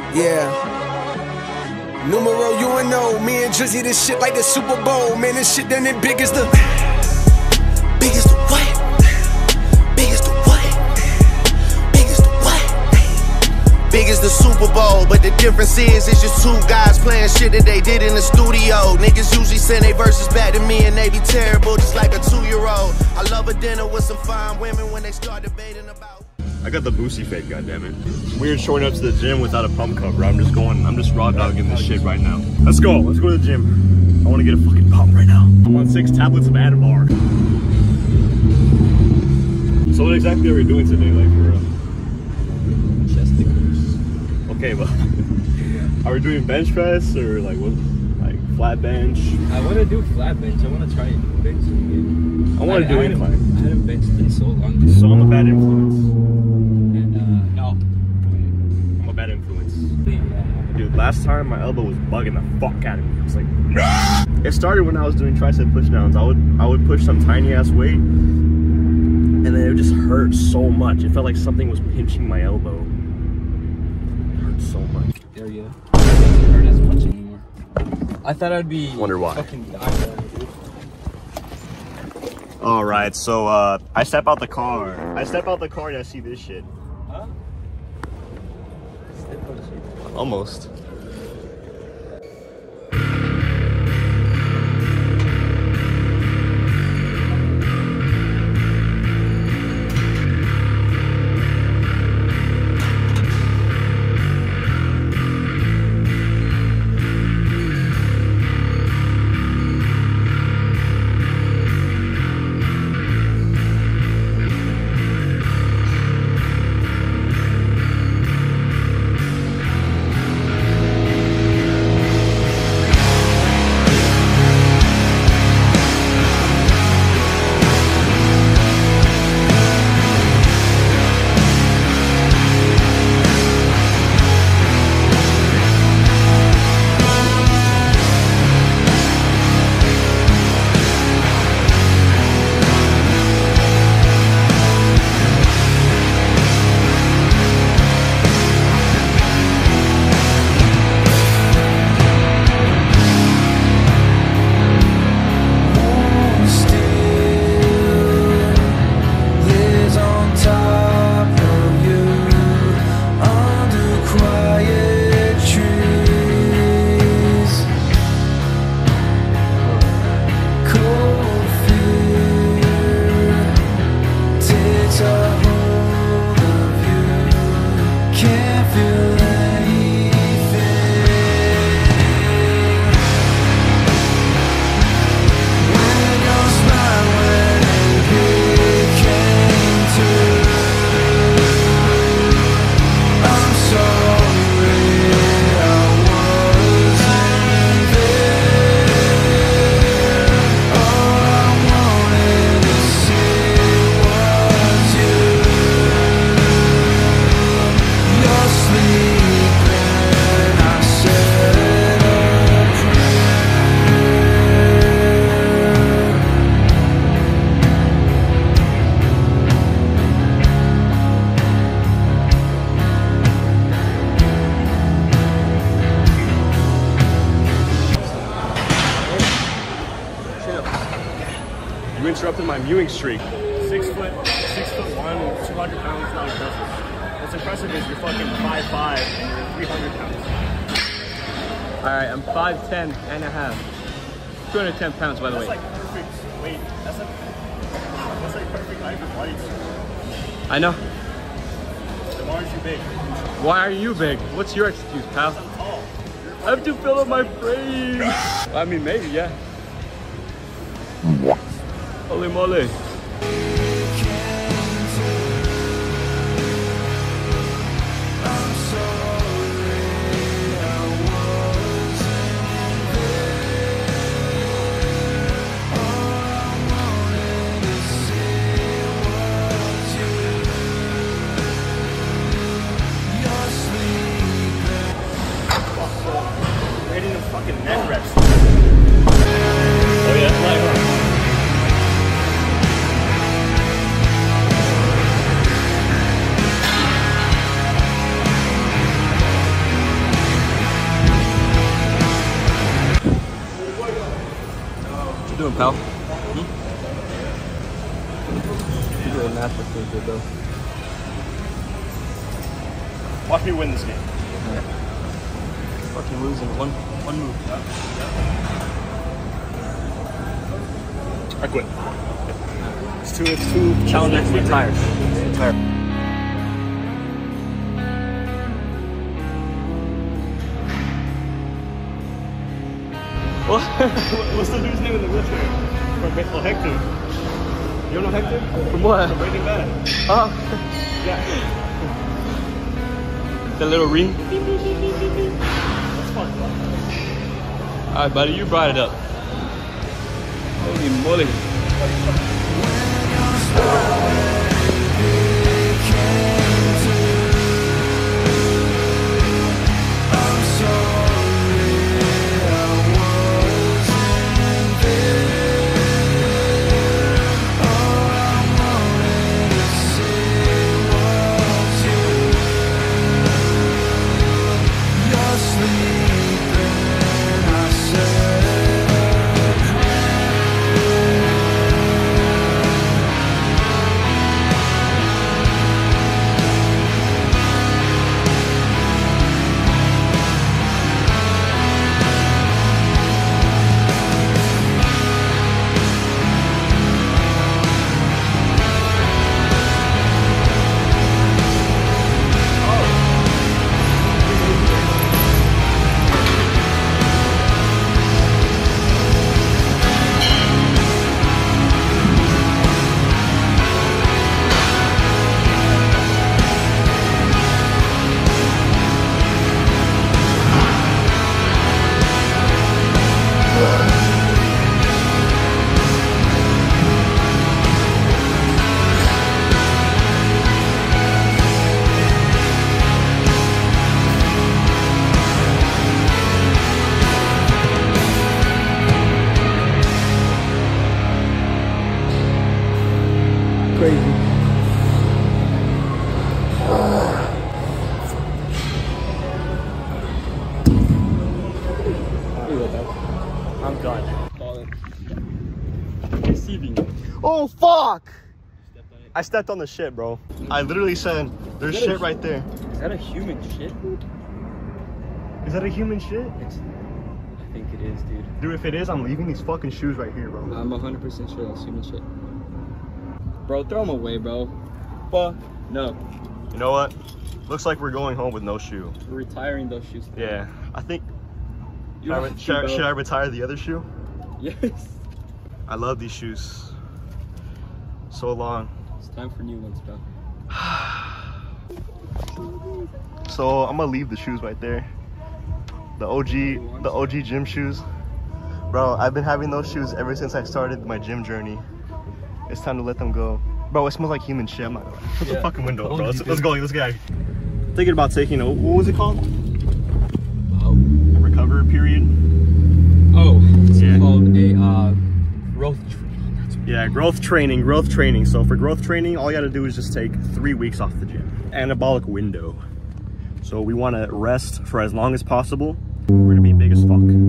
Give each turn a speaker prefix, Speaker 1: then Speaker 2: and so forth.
Speaker 1: Yeah. Numero UNO, me and Drizzy, this shit like the Super Bowl. Man, this shit done it big as the big as the what? Big as the what? Big as the what? Big as the Super Bowl, but the difference is it's just two guys playing shit that they did in the studio. Niggas usually send they verses back to me and they be terrible, just like a 2-year-old. I love a dinner with some fine women when they start debating about.
Speaker 2: I got the Boosie fade, goddammit. Weird showing up to the gym without a pump cover. I'm just raw dogging this shit right now. Let's go to the gym. I wanna get a fucking pump right now. I'm on 6 tablets of Anabar. So what exactly are we doing today, like, for chest stickers? Okay, well, are we doing bench press or like what, like flat bench?
Speaker 3: I wanna do flat bench. I wanna try bench again.
Speaker 2: I wanna do incline.
Speaker 3: I hadn't benched in so long.
Speaker 2: So I'm a bad influence.
Speaker 3: No.
Speaker 2: I'm a bad influence. Dude, last time my elbow was bugging the fuck out of me. I was like, it started when I was doing tricep pushdowns. I would push some tiny ass weight, and then it would just hurt so much. It felt like something was pinching my elbow. It hurt so much.
Speaker 3: There you go. It doesn't hurt as much anymore. I thought I'd be.
Speaker 2: Wonder why.
Speaker 3: Fucking dying.
Speaker 2: All right, so I step out the car. And I see this shit.
Speaker 3: Huh?
Speaker 2: Almost. You interrupted my mewing streak. 6'1", 200 pounds, not impressive. What's impressive is you're fucking 5'5" and you're 300 pounds.
Speaker 3: Alright, I'm 5'10" and a half. 210 pounds, by the way.
Speaker 2: That's like perfect weight. That's like perfect height for bodies.
Speaker 3: I know.
Speaker 2: Then why aren't you big?
Speaker 3: Why are you big? What's your excuse, pal?
Speaker 2: I'm tall.
Speaker 3: I have to fill up my frame. I mean, maybe, yeah. Holy moly.
Speaker 2: Rating of fucking neck reps. Oh yeah, that's right, huh?
Speaker 3: pal. You do a math mistake here, bro.
Speaker 2: Watch me win this game.
Speaker 3: Right. Fucking losing one move.
Speaker 2: I quit. It's too
Speaker 3: Challenger, retire.
Speaker 2: What's the dude's name in the wheelchair? Oh, Hector. You don't know Hector?
Speaker 3: From what?
Speaker 2: From Breaking Bad.
Speaker 3: Oh,
Speaker 2: Yeah.
Speaker 3: the little ring.
Speaker 2: That's fun.
Speaker 3: Alright, buddy, you brought it up. Holy moly.
Speaker 2: I'm done.
Speaker 3: Receiving.
Speaker 2: Oh, fuck! I stepped on the shit, bro. I literally said, there's shit right there.
Speaker 3: Is that a human shit?
Speaker 2: Is that a human shit?
Speaker 3: I think it is, dude.
Speaker 2: Dude, if it is, I'm leaving these fucking shoes right here, bro.
Speaker 3: I'm 100% sure that's human shit. Bro, throw them away, bro. Fuck no.
Speaker 2: You know what? Looks like we're going home with no shoe.
Speaker 3: We're retiring those shoes.
Speaker 2: Yeah, I think.
Speaker 3: You
Speaker 2: Should I retire the other shoe?
Speaker 3: Yes.
Speaker 2: I love these shoes. So long.
Speaker 3: It's time for new ones, bro.
Speaker 2: So I'm gonna leave the shoes right there. The OG gym shoes. Bro, I've been having those shoes ever since I started my gym journey. It's time to let them go. Bro, it smells like human shit. I'm not gonna lie. Put the fucking window up, bro. Let's go, let's get out of here. Thinking about taking a, what was it called? A recover period.
Speaker 3: Oh, it's
Speaker 2: Yeah.
Speaker 3: called a growth training.
Speaker 2: Yeah, growth training. So for growth training, all you gotta do is just take 3 weeks off the gym. Anabolic window. So we wanna rest for as long as possible. We're gonna be big as fuck.